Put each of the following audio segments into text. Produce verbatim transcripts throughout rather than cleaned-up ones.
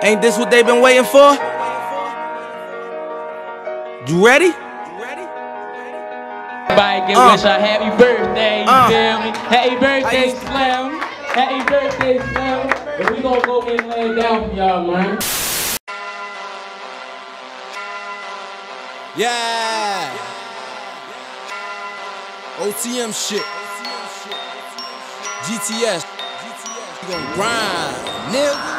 Ain't this what they been waiting for? You ready? Everybody can uh. wish a happy birthday, you uh. feel me? Happy birthday, Slim. Happy birthday, Slim. And we gonna go in and lay it down for y'all, man. Yeah. O T M shit. G T S. We gon' grind, nigga.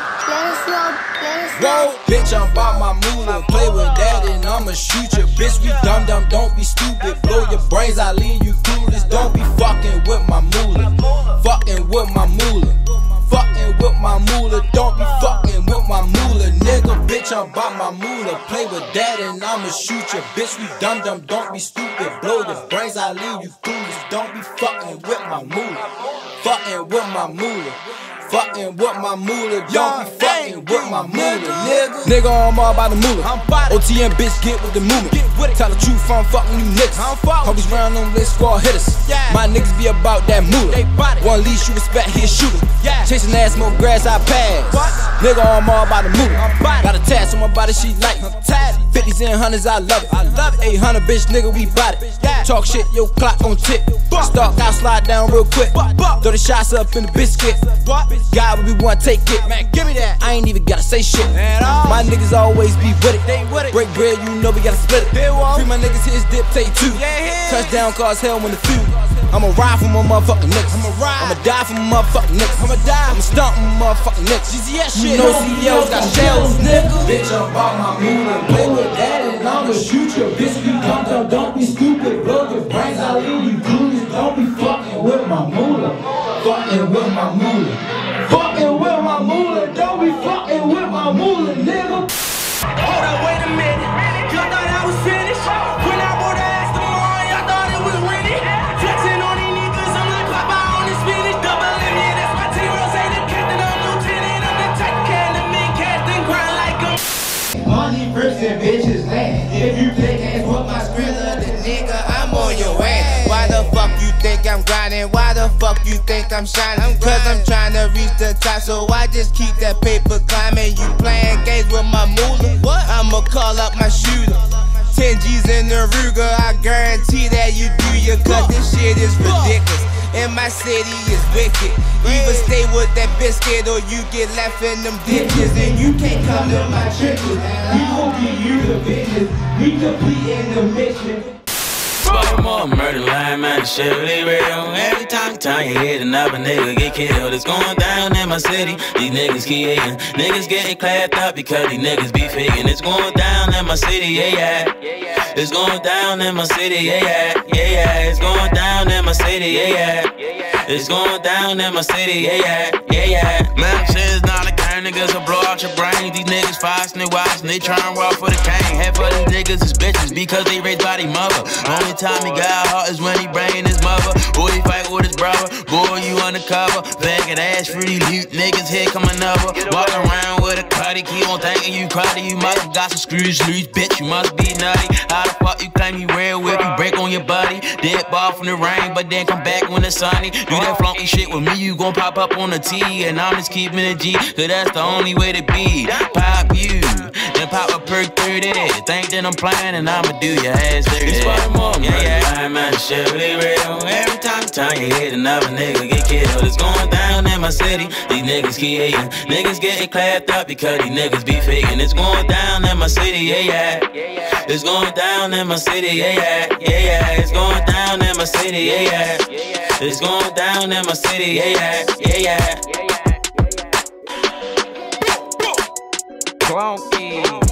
Whoa, bitch, I'm about my moolah. Play with that and I'ma shoot ya. Bitch, we dumb dumb, don't be stupid. Blow your brains, I leave you clueless. Don't be fucking with my moolah. Fucking with my moolah. Fucking with my moolah. Don't be fucking with my moolah, nigga. Bitch, I'm about my moolah. Play with that and I'ma shoot ya. Bitch, we dumb dumb, don't be stupid. Blow your brains, I leave you clueless. Don't be fucking with my moolah. Fucking with my moolah. Fucking with my moolah, don't be fucking with my moolah, nigga. Nigga, I'm all about the moolah. O T M bitch, get with the movement. Tell the truth, I'm fucking you niggas. Homies round them lit squad hitters. My niggas be about that moolah. One leash you respect, he a shooter. Chasing ass, smoke grass, I pass. Nigga, I'm all about the moolah. Got a tattoo on my body, she like fifties and hundreds, I love it. eight hundred bitch, nigga, we bout it. Talk shit, yo clock on tick. Stalk out, slide down real quick. Throw the shots up in the biscuit. God, we want take it. Man, give me that. I ain't even gotta say shit. My niggas always be with it. Break bread, you know we gotta split it. Free my niggas, hit his dip, take two. Touchdown cause hell when the feud. I'ma ride for my motherfucking niggas. I'ma ride. I'ma die for my motherfucking niggas. I'ma die. I'ma stomp my motherfucking niggas. G T S shit. You know C E Os got shells, nigga. Bitch, I'm about my moolah. Play with that and I'ma shoot ya. Bitch, be dumb dumb, don't be stupid. Blow your brains, I leave you clueless. Don't be fucking with my moolah. Fucking with my moolah. Fucking with my moolah, don't be fucking with my moolah, nigga. Hold up, wait a minute. Y'all thought I was finished. When I bought the ass tomorrow, y'all thought it was rented. Flexing on these niggas, I'm like Papa on this finish. Double M, yeah, that's my T-Rose, ain't the captain, I'm lieutenant. I'm the type can the men cast and grind like a money first and bitches land. If you play games with my skrilla, then nigga, I'm on your ass. Why the fuck you think I'm grinding? Why the fuck you think I'm shining? Cause I'm trying to reach the top, so I just keep that paper climbing. You playing games with my moolah? What? I'ma call up my shooter. ten G's in the Ruger, I guarantee that you do your cut. This shit is ridiculous. And my city is wicked. Either stay with that biscuit or you get left in them ditches. And you can't come to my trenches. We gon' give you the business. We completing the mission. Baltimore murder line, man, the shit really real. Every time you turn your head, another nigga get killed. It's going down in my city, these niggas keep hating. Niggas getting clapped up because these niggas be faking. It's going down in my city, yeah, yeah. It's going down in my city, yeah, yeah, yeah, yeah. It's going down in my city, yeah, yeah. It's going down in my city, yeah, yeah, yeah, yeah. Man, shit is not a game, niggas will blow out your brain. These niggas fast and they wise and they trying to walk for the cane. Half of these niggas is bitches because they raised by their mother. Only time he got hot is when he bring his mother. Boy, he fight with his brother. Boy, you undercover. Faggot ass for these loot niggas, here come another. Walk around with a cutty, keep on thinking you cruddy. You must have got some screws loose, bitch, you must be nutty. How the fuck you claim you real whip, you break on your buddy? Dead ball from the rain, but then come back when it's sunny. Do that flunky shit with me, you gon' pop up on the T. And I'm just keeping it G, cause that's the only way to be. Pop you, then pop a perk thirty. Think that I'm playing and I'ma do your ass dirty. Yeah, yeah, man, the shit really real. Every time you turn your head, another nigga get killed. It's going down in my city, these niggas keep hating. Niggas getting clapped up because these niggas be faking. It's going down in my city, yeah, yeah. It's going down in my city, yeah, yeah, yeah, yeah. It's going down in my city, yeah, yeah. It's going down in my city, yeah, yeah, yeah, yeah. Clonky.